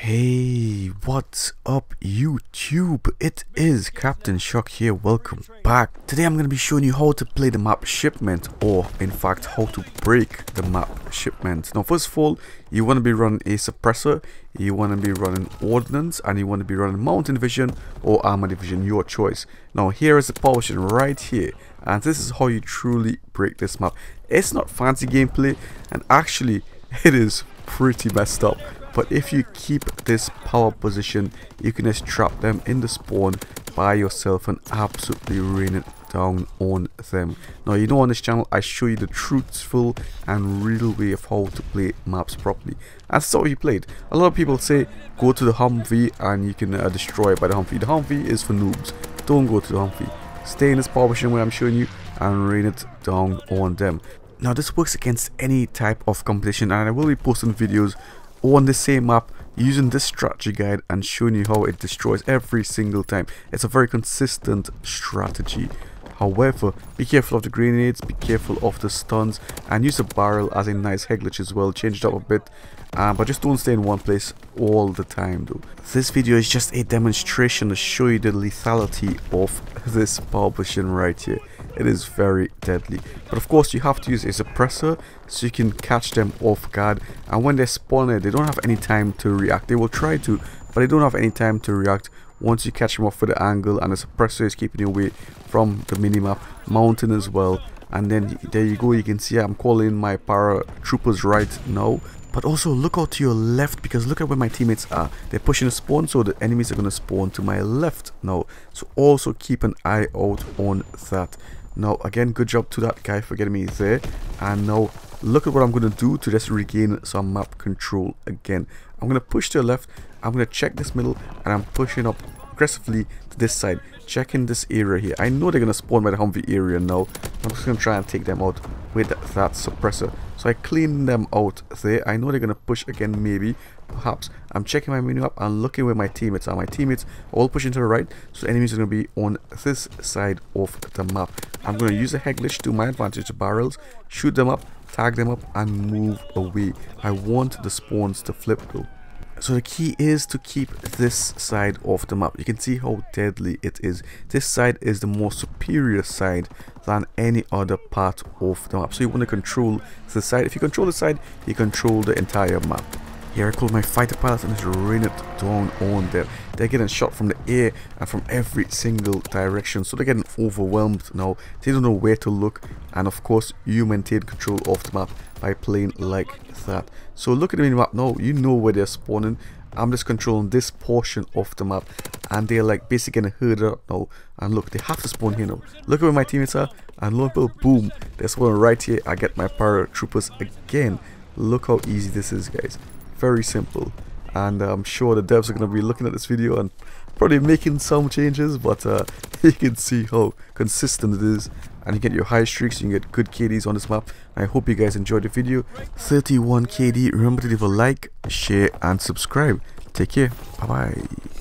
Hey, what's up YouTube? It is Captain Shock here. Welcome back. Today I'm going to be showing you how to play the map Shipment, or in fact how to break the map Shipment. Now first of all, you want to be running a suppressor, you want to be running ordnance, and you want to be running mountain division or armor division, your choice. Now here is the power station right here, and this is how you truly break this map. It's not fancy gameplay, and actually it is pretty messed up. But if you keep this power position, you can just trap them in the spawn by yourself and absolutely rain it down on them. Now, you know, on this channel I show you the truthful and real way of how to play maps properly. And that's how you play it. A lot of people say go to the Humvee and you can destroy it by the Humvee. The Humvee is for noobs. Don't go to the Humvee. Stay in this power position where I'm showing you and rain it down on them. Now this works against any type of competition, and I will be posting videos on the same map using this strategy guide and showing you how it destroys every single time. It's a very consistent strategy. However, be careful of the grenades, be careful of the stuns, and use the barrel as a nice head glitch as well. Change it up a bit, but just don't stay in one place all the time though. This video is just a demonstration to show you the lethality of this power position right here. It is very deadly, but of course you have to use a suppressor so you can catch them off guard, and when they spawn it, they don't have any time to react. They will try to, but they don't have any time to react once you catch them off with the angle, and the suppressor is keeping you away from the minimap, mountain as well. And then there you go, you can see I'm calling my paratroopers right now. But also look out to your left, because look at where my teammates are. They're pushing a spawn, so the enemies are going to spawn to my left now. So also keep an eye out on that. Now again, good job to that guy for getting me there. And now look at what I'm going to do to just regain some map control again. I'm going to push to the left, I'm going to check this middle, and I'm pushing up aggressively to this side, checking this area here. I know they're going to spawn by the Humvee area now. I'm just going to try and take them out with that suppressor. So I clean them out there. I know they're going to push again, maybe, perhaps. I'm checking my menu up and looking where my teammates are. My teammates are all pushing to the right, so enemies are going to be on this side of the map. I'm going to use a head glitch to my advantage, the barrels, shoot them up, tag them up, and move away. I want the spawns to flip though. So the key is to keep this side of the map. You can see how deadly it is. This side is the more superior side than any other part of the map. So you want to control the side. If you control the side, you control the entire map. Here I call my fighter pilots and just rain it down on them. They're getting shot from the air and from every single direction, so they're getting overwhelmed now. They don't know where to look, and of course you maintain control of the map by playing like that. So look at the minimap now, you know where they're spawning. I'm just controlling this portion of the map, and they're like basically getting herded up now. And look, they have to spawn here now. Look at where my teammates are, and lo and behold, boom, they're spawning right here. I get my paratroopers again. Look how easy this is, guys. Very simple, and I'm sure the devs are going to be looking at this video and probably making some changes, but you can see how consistent it is, and you get your high streaks, you can get good KDs on this map. I hope you guys enjoyed the video. 31 KD. Remember to leave a like, share, and subscribe. Take care. Bye bye.